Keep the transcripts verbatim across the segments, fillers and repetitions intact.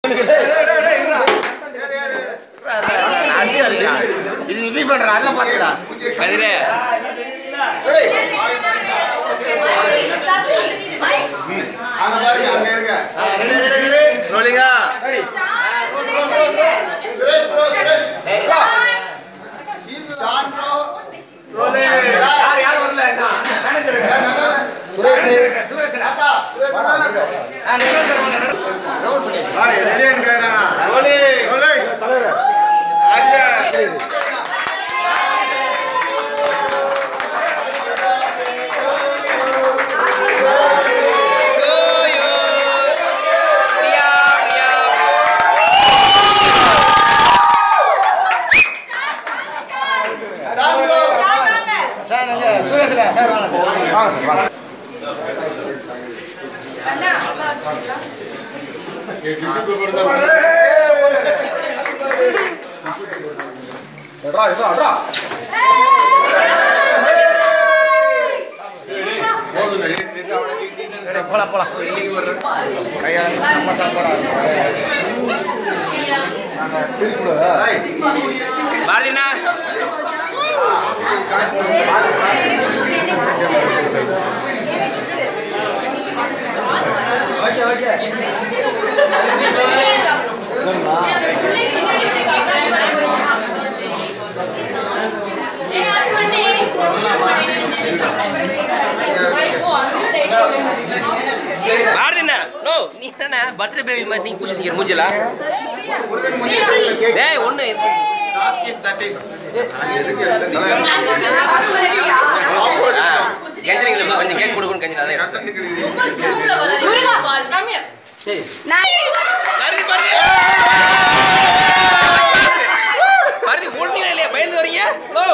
இது ரிவ்யூ பண்ற அதல பாத்துடா கதிரே அங்க பாருங்க அங்க இருங்க ரோலிங்கா Suresh bro Suresh John bro ரோலே யார் யார் வரல மேனேஜர் சுரேஷ் சுரேஷ் அப்பா சுரேஷ் ஆ நிரல் சார் ரவுண்ட் பண்ணி ஆ எலியன் கேரா ரோலே ரோலே தலைவரே ஆச்சா சார் வாங்க சார் வாங்க சார் அண்ணா சார் ஏ டிஷ்யூ பேப்பர் தான் எட்ரா எட்ரா எட்ரா போல போல இன்னைக்கு வர கையால நம்ம சாப்பாடா நாங்க திருப்புல பாரதினா ஓகே ஓகே பாரதினா நோ நீ என்ன பர்த்டே பேபி மாதிரி நீ பூஜை செய்யற மூஞ்சல டேய் ஒண்ணு லாஸ்ட் இஸ் தட் இஸ் கெஞ்சரிங்கள கொஞ்சம் கேக் கொடுக்கணும் கெஞ்சரி அதே ரொம்ப சூப்பரா வருது முருகா பால் காமியா ஏய் நான் பாரதி பாரதி பாரதி ஓடுனீங்களா இல்லையா பயந்து வரீங்க லோ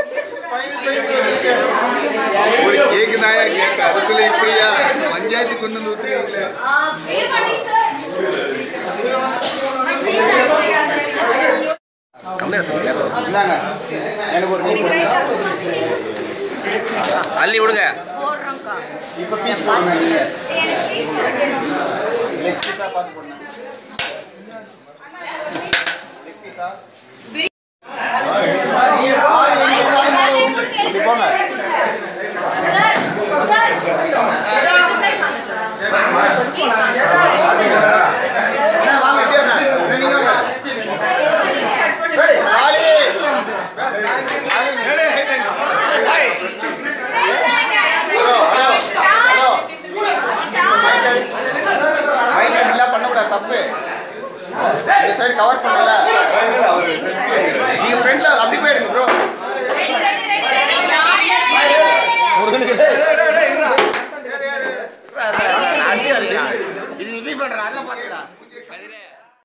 ஒரு கேக் நாயா கேக் அதுக்குள்ள இப்படியா பஞ்சாயத்து கொண்டு வந்து விட்டுறீங்களே ஆ பேர் பண்ணி சார் இந்தாங்க எனக்கு ஒரு கேக் அள்ளி விடுங்க போடுறோம்க்கா இப்ப பீஸ் போடுங்க நீங்க எனக்கு பீஸ் வேணும் லெக் பீஸா பாத்து போடுங்க லெக் பீஸா இப்படி போங்க சார் சார் சார் வாங்க சார் பீஸ் வாங்க என்ன வாங்க அப்படியே நீங்க வாங்க ஆளி ஹலோ ஹலோ ஹலோ மைண்ட் இல்ல பண்ண கூடாது தப்பு இந்த சைடு கவர் பண்ணல நீங்க ஃப்ரண்ட்ல அப்படி போய் எடுங்க bro ready ready ready ready முருகனுக்கு இது ரிவ்யூ பண்ற அதல பாத்துடா